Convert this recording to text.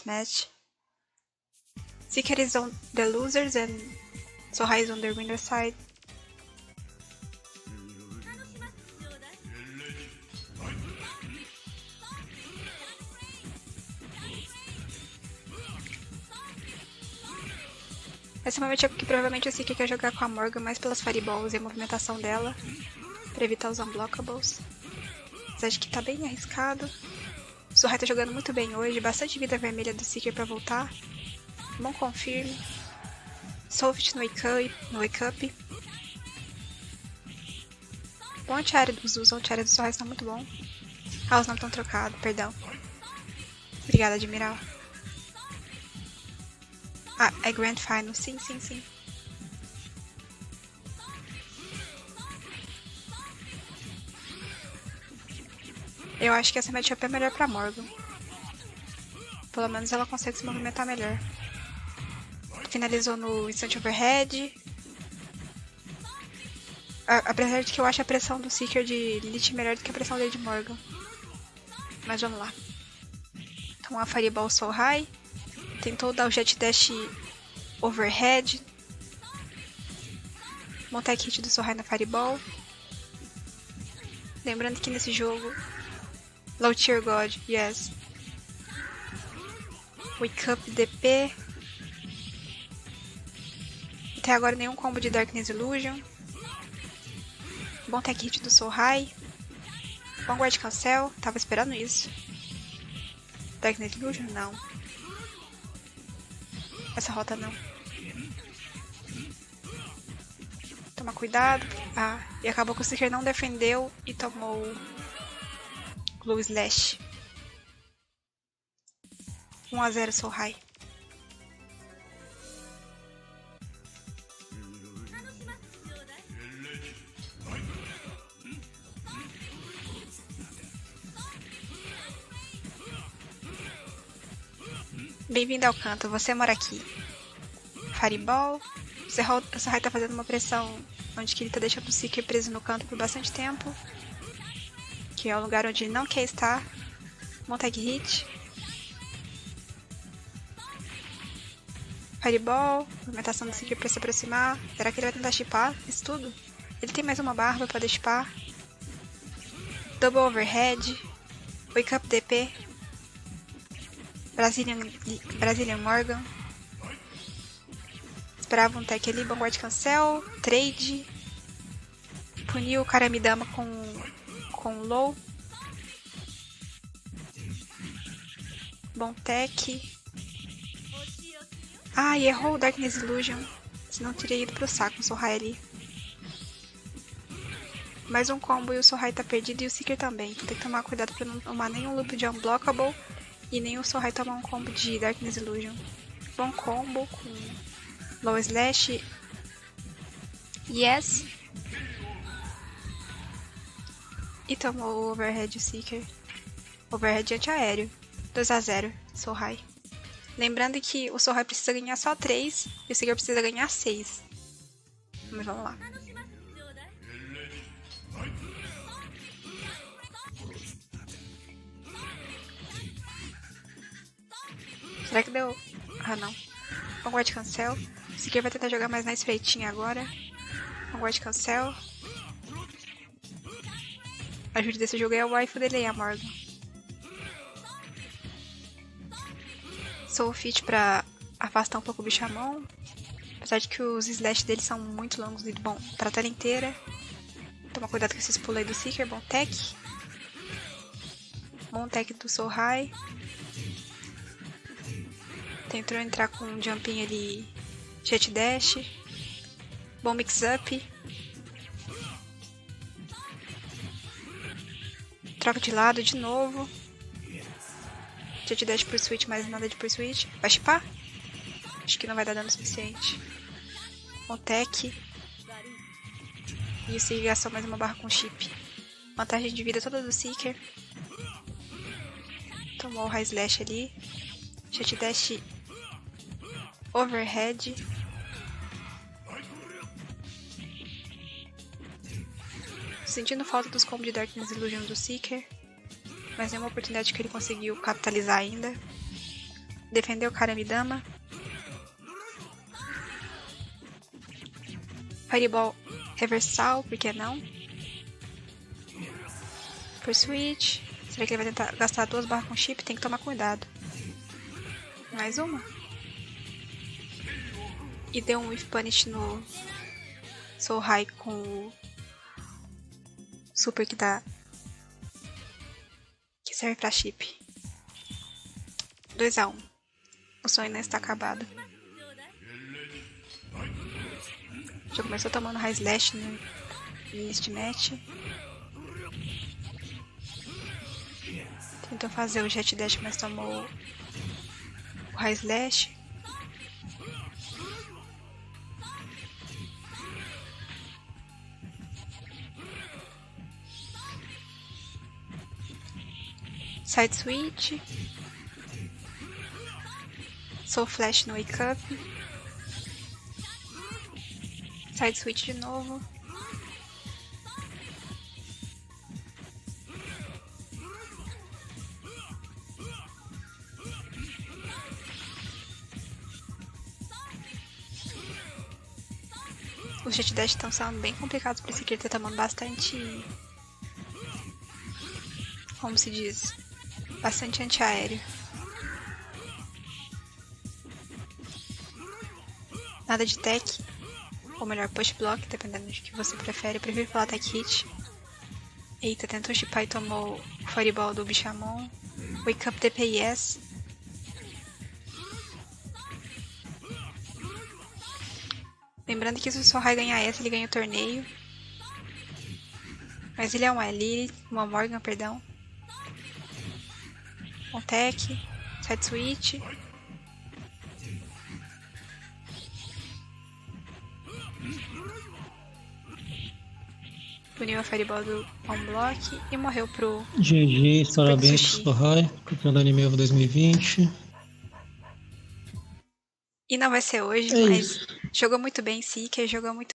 match. Seeker is on the losers and Sohai is on the winner side. Esse momento é que provavelmente o Seeker quer jogar com a Morgan mais pelas fireballs e a movimentação dela, pra evitar os unblockables. Mas acho que tá bem arriscado. O Sohai tá jogando muito bem hoje, bastante vida vermelha do Seeker pra voltar. Bom confirme. Soulfit no wake up. Bom anti-área dos Zuz, o anti-área do Sohai está muito bom. Ah, os não estão trocados, perdão. Obrigada, Admiral. Ah, é Grand Final, sim. Eu acho que essa matchup é melhor pra Morgan. Pelo menos ela consegue se movimentar melhor. Finalizou no Instant Overhead. Apesar de que eu acho a pressão do Seeker de Lilith melhor do que a pressão dele de Morgan. Mas vamos lá. Então a Fireball Soul High. Tentou dar o Jet Dash Overhead. Montar hit do Soul High na Fireball. Lembrando que nesse jogo... Low Tier God, yes. Wake Up DP. Até agora nenhum combo de Darkness Illusion. Bom tech hit do Soul High. Bom guard cancel. Tava esperando isso. Darkness Illusion? Não. Essa rota não. Toma cuidado. Ah, e acabou que o Seeker não defendeu e tomou Glow Slash. 1 a 0 Soul High. Bem-vindo ao canto, você mora aqui. Fireball. O Sohai tá fazendo uma pressão onde que ele tá deixando o Seeker preso no canto por bastante tempo. Que é o lugar onde ele não quer estar. Montag hit. Fireball. Movimentação do Seeker pra se aproximar. Será que ele vai tentar chipar isso tudo? Ele tem mais uma barba pra poder chipar. Double Overhead. Wake Up DP. Brazilian Morgan. Esperava um tech ali, bom guard cancel, trade. Puniu o Karamidama com low. Bom tech. Ah, e errou o Darkness Illusion. Senão teria ido pro saco o Soul High ali. Mais um combo e o Soul High tá perdido e o Seeker também. Tem que tomar cuidado pra não tomar nenhum loop de Unblockable. E nem o Soul High tomar um combo de Darkness Illusion. Bom combo com Low Slash. Yes. E tomou o Overhead o Seeker. Overhead anti-aéreo. 2 a 0 Soul High. Lembrando que o Soul High precisa ganhar só 3 e o Seeker precisa ganhar 6. Mas vamos lá. Será que deu? Ah, não. Vanguard cancel. O Seeker vai tentar jogar mais na estreitinha agora. Vanguard cancel. A ajuda desse jogo é o waifu dele, a Morgan. Soulfit pra afastar um pouco o bichamão. Apesar de que os slash dele são muito longos e bom pra tela inteira. Toma cuidado com esses pulos aí do Seeker. Bom tech. Bom tech do Soul High. Tentou entrar com um jumpinho ali, jet dash, bom mix up, troca de lado de novo, jet dash por switch, mais nada de por switch, vai chipar? Acho que não vai dar dano suficiente. Bom tech, e o Seeker gastou mais uma barra com chip, vantagem de vida toda do Seeker, tomou o high slash ali, jet dash Overhead. Sentindo falta dos combos de Darkness Illusion do Seeker. Mas nenhuma oportunidade que ele conseguiu capitalizar ainda. Defendeu o Karamidama. Fireball reversal, por que não? Pursuit. Será que ele vai tentar gastar 2 barras com chip? Tem que tomar cuidado. Mais uma. E deu um Whiff Punish no Soul High com o super que dá. Que serve pra chip. 2 a 1. O sonho não está acabado. Já começou tomando High Slash no início de match. Tentou fazer o Jet Dash, mas tomou o High Slash. Side Switch. Soul Flash no Wake Up. Side Switch de novo. Os Jet Dash estão sendo bem complicados para esse aqui. Ele tá tomando bastante... Como se diz? Bastante antiaéreo. Nada de tech. Ou melhor, push block, dependendo de que você prefere. Eu prefiro falar tech hit. Eita, tentou chipar e tomou o Fireball do Bichamon. Wake Up DPS. Lembrando que se o Sohai ganhar essa, ele ganha o torneio. Mas ele é uma Morgan, perdão. Um tech. Side switch. Puniu a Fireball do On Block e morreu pro... GG, parabéns pro Sohai, campeão do Anime Evo 2020. E não vai ser hoje, É mas isso. jogou muito bem, Seeker, jogou muito